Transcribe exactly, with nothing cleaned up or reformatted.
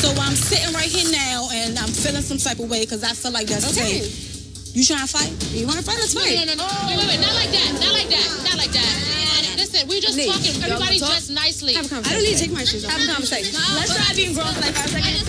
So I'm sitting right here now, and I'm feeling some type of way because I feel like that's okay. safe. You trying to fight? You want to fight? Let's fight. No, no, no, no. Oh. Wait, wait, wait. Not like that. Not like that. Not like that. Listen, we just Please. talking. Everybody dressed nicely. Have a conversation. I don't need to take my shoes off. Have a conversation. Let's try being grown for like five seconds.